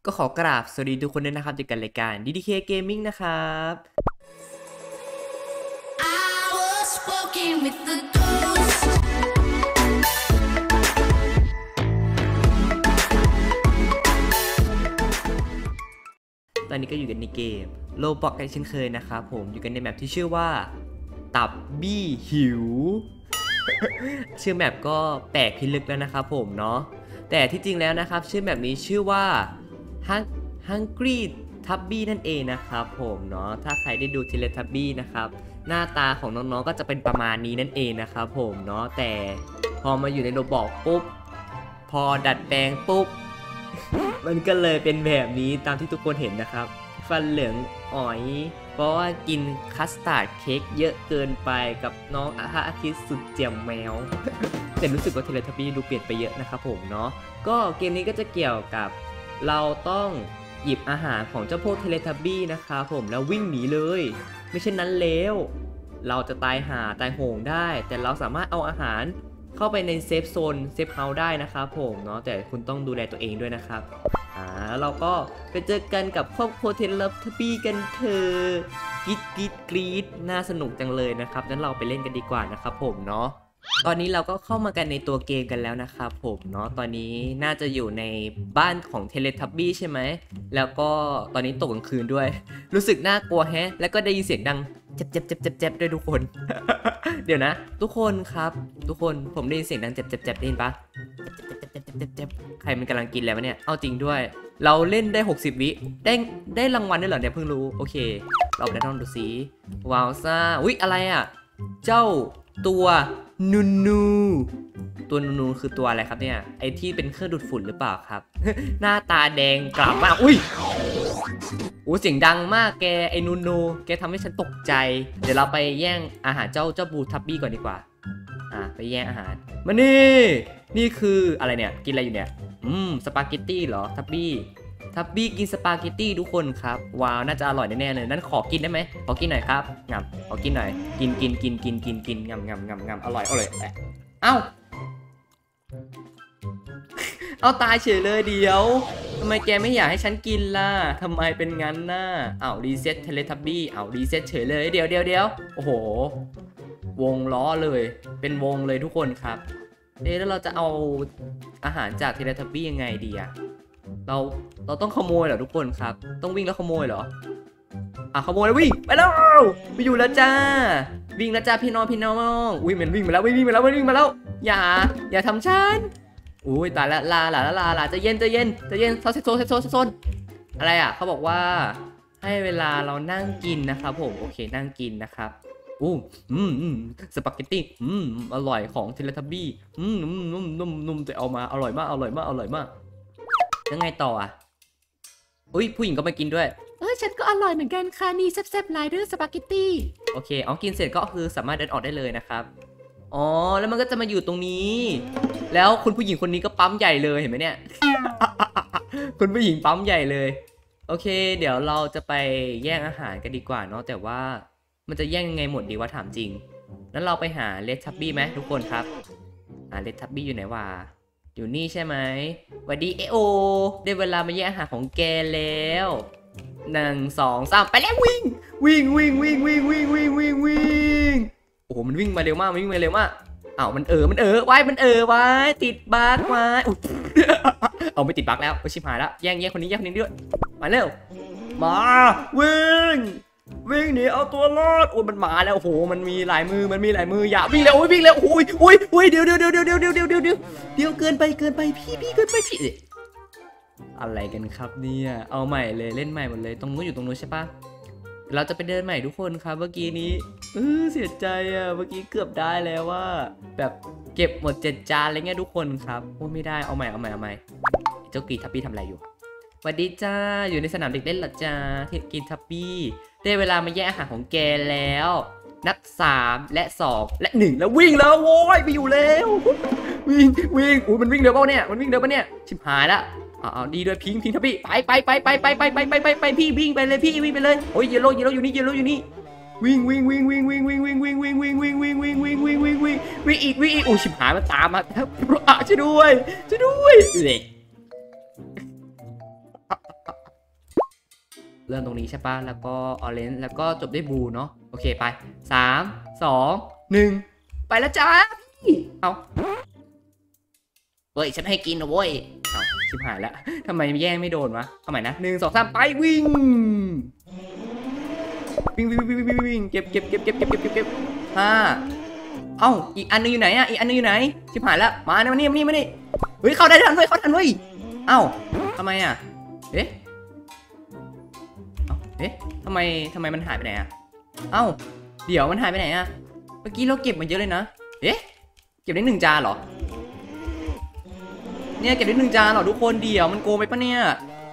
ก็ขอกราบสวัสดีทุกคนด้วยนะครับจากรายการ DDK Gaming นะครับตอนนี้ก็อยู่กันในเกมโลบอกกันเช่นเคยนะครับผมอยู่กันในแมปที่ชื่อว่าตับบี้หิว ชื่อแมปก็แปลกพิลึกแล้วนะครับผมเนาะแต่ที่จริงแล้วนะครับชื่อแมปนี้ชื่อว่า Hungry Tubby นั่นเองนะครับผมเนาะถ้าใครได้ดู Teletubby นะครับหน้าตาของน้องๆก็จะเป็นประมาณนี้นั่นเองนะครับผมเนาะแต่พอมาอยู่ในโลบอกปุ๊บพอดัดแปลงปุ๊บ มันก็เลยเป็นแบบนี้ตามที่ทุกคนเห็นนะครับฟันเหลืองอ๋อยเพราะว่ากินคัสตาร์ดเค้กเยอะเกินไปกับน้องอาทิตย์สุดเจียมแมว แต่รู้สึกว่าเทเลทับบี้ดูเปลี่ยนไปเยอะนะครับผมเนาะก็เกมนี้ก็จะเกี่ยวกับเราต้องหยิบอาหารของเจ้าพวกเทเลทับบี้นะครับผมแล้ววิ่งหนีเลยไม่เช่นนั้นแล้วเราจะตายโหงได้แต่เราสามารถเอาอาหารเข้าไปในเซฟโซนเซฟเฮาส์ได้นะครับผมเนาะแต่คุณต้องดูแลตัวเองด้วยนะครับแล้วเราก็ไปเจอกันกับครอบครัวเทเลทับบี้กันเถอะกรี๊ดน่าสนุกจังเลยนะครับงั้นเราไปเล่นกันดีกว่านะครับผมเนาะตอนนี้เราก็เข้ามากันในตัวเกมกันแล้วนะครับผมเนาะตอนนี้น่าจะอยู่ในบ้านของเทเลทับบี้ใช่ไหมแล้วก็ตอนนี้ตกกลางคืนด้วยรู้สึกน่ากลัวแฮะแล้วก็ได้ยินเสียงดังเจ็บด้วยทุกคน เดี๋ยวนะทุกคนครับทุกคนผมได้ยินเสียงดังเจ็บได้ยินปะเจ็บใครมันกำลังกินแล้วเนี่ยเอาจริงด้วยเราเล่นได้60วิได้รางวัลด้วยเหรอเนี่ยเพิ่งรู้โอเคเราไปลองดูสิว้าวซ่าอุ๊ยอะไรอ่ะเจ้าตัวนูตัวนูคือตัวอะไรครับเนี่ยไอที่เป็นเครื่องดูดฝุ่นหรือเปล่าครับ หน้าตาแดงกล่ำมากอุ้ยเสียงดังมากแกไอนูแกทำให้ฉันตกใจเดี๋ยวเราไปแย่งอาหารเจ้าบูทับบี้ก่อนดีกว่าไปแย่งอาหารมานี่คืออะไรเนี่ยกินอะไรอยู่เนี่ยสปาเกตตี้เหรอทับบี้กินสปาเกตตี้ทุกคนครับว้าวน่าจะอร่อยแน่ๆเลยนั้นขอกินได้ไหมขอกินหน่อยครับงับขอกินหน่อยกินงำอร่อยเอ้า เอาตายเฉยเลยเดี๋ยวทำไมแกไม่อยากให้ฉันกินล่ะทำไมเป็นงั้นน่ะรีเซ็ตเทเลทับบี้รีเซ็ตเฉยเลยเดี๋ยวโอ้โหวงล้อเลยเป็นวงเลยทุกคนครับแล้วเราจะเอาอาหารจากเทเลทับบี้ยังไงดีอะเราต้องขโมยเหรอทุกคนครับต้องวิ่งแล้วขโมยเหรอขโมยแล้ววิ่งไปแล้วไปอยู่แล้วจ้าวิ่งแล้วจ้าพี่น้องอุ้ยมันวิ่งมาแล้วอย่าทำฉันอุ้ยตายละลาจะเย็นโซนอะไรอ่ะเขาบอกว่าให้เวลาเรานั่งกินนะครับผมโอเคนั่งกินนะครับสปาเกตตี้อร่อยของเทเลทับบี้นุ่มแต่เอามาอร่อยมากยังไงต่ออุ้ยผู้หญิงก็มากินด้วยฉันก็อร่อยเหมือนกันค่ะนี่แซ่บๆลายด้วยสปาเกตตี้โอเคกินเสร็จก็คือสามารถเดินออกได้เลยนะครับแล้วมันก็จะมาอยู่ตรงนี้แล้วคุณผู้หญิงคนนี้ก็ปั๊มใหญ่เลยเห็นไหมเนี่ย คุณผู้หญิงปั๊มใหญ่เลยโอเคเดี๋ยวเราจะไปแย่งอาหารกันดีกว่าเนาะแต่ว่ามันจะแย่งยังไงหมดดีวะถามจริงนั้นเราไปหาเลดทับบี้ไหมทุกคนครับเลดทับบี้อยู่ไหนวะอยู่นี่ใช่ไหมสวัสดีได้เวลามาแย่งอาหารของแกแล้ว1 2 3ไปแล้ววิ่งโอ้โหมันวิ่งมาเร็วมากมันไว้ติดบั๊กไว้ไม่ติดบั๊กแล้วชิบหายแล้วแย่งคนนี้ด้วยมาเร็วมาวิ่งหนีเอาตัวรอดมันมาแล้วโอ้โหมันมีหลายมืออย่าวิ่งเร็ววิ่งเร็วโอ้ยเดี๋ยวเกินไปพี่เกินไปพี่อะไรกันครับเนี่ยเอาใหม่เลยเล่นใหม่หมดเลยตรงนู้นอยู่ตรงนู้นใช่ปะเราจะไปเดินใหม่ทุกคนครับเมื่อกี้นี้เสียใจเมื่อกี้เกือบได้แล้วว่าแบบเก็บหมด7 จานอะไรเงี้ยทุกคนครับไม่ได้เอาใหม่เจ้ากรีทับบี้ทำอะไรอยู่สวัสดีจ้าอยู่ในสนามเด็กเล่นหรอจ้าที่กรีทับบี้ได้เวลามาแย่งอาหารของแกแล้วนับ3และ2และ1แล้ววิ่งแล้วโว้ยไปอยู่แล้ววิ่งมันวิ่งเร็วเปล่าเนี่ยชิบหายละดีด้วยพิงทับบี้ไปพี่วิ่งไปเลยโอ้ยเยลโล่อยู่นี่วิ่งอีกโอ้ชิบหายมันตามมาช่วยด้วยเริ่มตรงนี้ใช่ปะแล้วก็ออเรนจ์แล้วก็จบด้วยบลูเนาะโอเคไป3 2 1ไปแล้วจ้าพี่เอาเฮ้ยฉันให้กินนะเว้ยเอาชิบหายแล้วทำไมแย่งไม่โดนวะเอาใหม่นะ1 2 3ไปวิ่งเก็บ5เอ้าอีกอันนึงอยู่ไหนอ่ะอีกอันนึงอยู่ไหนชิบหายแล้วมานี่เฮ้ยเข้าได้ทันเว้ยเอ้าทำไมอ่ะเอ๊ะทำไมมันหายไปไหนอ่ะเอ้าเดี๋ยวมันหายไปไหนอ่ะเมื่อกี้เราเก็บมันเยอะเลยนะเอ๊ะเก็บได้1 จานเหรอเนี่ยเก็บได้1 จานเหรอทุกคนเดี๋ยวมันโกงไปปะเนี่ย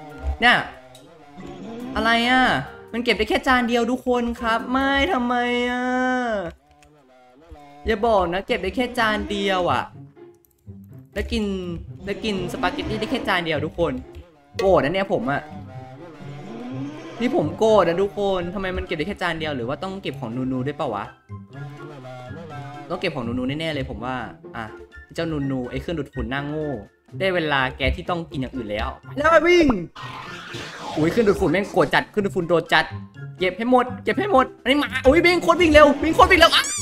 อะไรอ่ะมันเก็บได้แค่จานเดียวทุกคนครับไม่ทำไมอ่ะอย่าบอกนะเก็บได้แค่จานเดียวอ่ะแล้วกินสปาเกตตี้ได้แค่จานเดียวทุกคนโกรธนะเนี่ยผมอ่ะนี่ผมโกรธนะทุกคนทำไมมันเก็บได้แค่จานเดียวหรือว่าต้องเก็บของนูด้วยเปล่าวะต้องเก็บของนูแน่ๆเลยผมว่าอ่ะเจ้านูไอ้เครื่องดูดฝุ่นหน้าโง่ได้เวลาแกที่ต้องกินอย่างอื่นแล้ววิ่งอุ้ยเครื่องดูดฝุ่นแม่งโกรธจัดเครื่องดูดฝุ่นโดนจัดเก็บให้หมดอันนี้หมาอุ้ยวิ่งโคตรวิ่งเร็วอ่ะ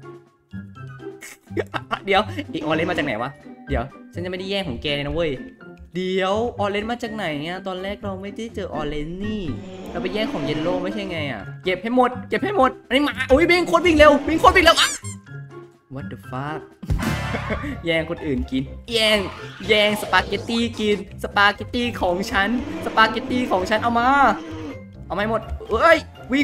เดี๋ยวอีออเรนจ์มาจากไหนวะเดี๋ยวฉันจะไม่ได้แย่งของแกเลยนะเว้ยเดี๋ยวออเรนจ์มาจากไหนเนี่ยตอนแรกเราไม่ได้เจอออเรนจ์นี่เราไปแย่งของเยลโล่ไม่ใช่ไงอ่ะเก็บให้หมดอันนี้หมาอุ้ยวิ่งโคตรวิ่งเร็วอ่ะ What the fuck แย่งคนอื่นกินแย่งสปาเกตตี้กินสปาเกตตี้ของฉันเอามาให้หมดเอ้ยวิ่ง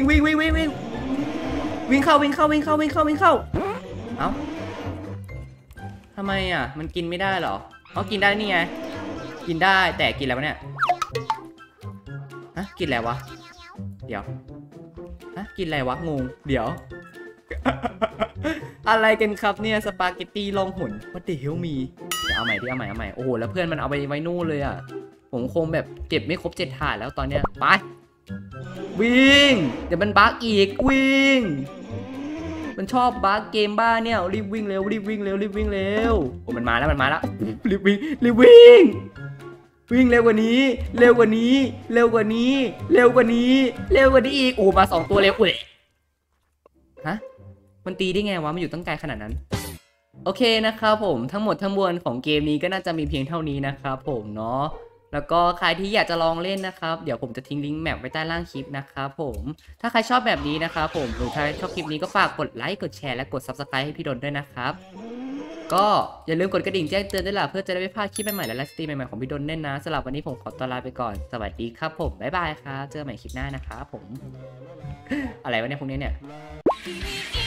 เข้าเอ้าทำไมอ่ะมันกินไม่ได้เหรออ๋อกินได้นี่ไงกินได้แต่กินแล้วเนี่ยฮะกินแล้ววะเดี๋ยวฮะกินอะไรวะงงเดี๋ยว อะไรกันครับเนี่ยสปาเกตตี้ลองหนว่าเดี๋ยวมีเอาใหม่โอ้โหแล้วเพื่อนมันเอาไปไว้นู่นเลยอ่ะผมคงแบบเก็บไม่ครบ7 ถาดแล้วตอนเนี้ยไปวิ่งเดี๋ยวมันบั๊กอีกวิ่งมันชอบบั๊กเกมบ้าเนี่ยรีบวิ่งเร็วโอ้มันมาแล้วรีบวิ่งวิ่งเร็วกว่านี้อีกโอ้มา2 ตัวเร็วอุ้ยฮะมันตีได้ไงวะมันอยู่ตั้งไกลขนาดนั้นโอเคนะครับผมทั้งหมดทั้งมวลของเกมนี้ก็น่าจะมีเพียงเท่านี้นะครับผมเนาะแล้วก็ใครที่อยากจะลองเล่นนะครับเดี๋ยวผมจะทิ้งลิงก์แมปไว้ใต้ล่างคลิปนะครับผมถ้าใครชอบแบบนี้นะครับผมหรือใครชอบคลิปนี้ก็ฝากกดไลค์กดแชร์และกด Subscribe ให้พี่ดนด้วยนะครับก็อย่าลืมกดกระดิ่งแจ้งเตือนด้วยล่ะเพื่อจะได้ไม่พลาดคลิปใหม่ๆและไลฟ์สตรีมใหม่ๆของพี่ดนแน่นนะสำหรับวันนี้ผมขอตัวลาไปก่อนสวัสดีครับผมบ๊ายบายครับเจอกันใหม่คลิปหน้านะครับผมอะไรวะเนี่ยพวกนี้เนี่ย